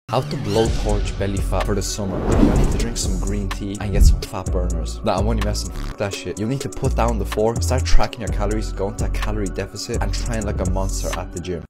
How to blowtorch belly fat for the summer. You need to drink some green tea and get some fat burners. Nah, I'm only messing. F that shit. You need to put down the fork, start tracking your calories, go into a calorie deficit, and train like a monster at the gym.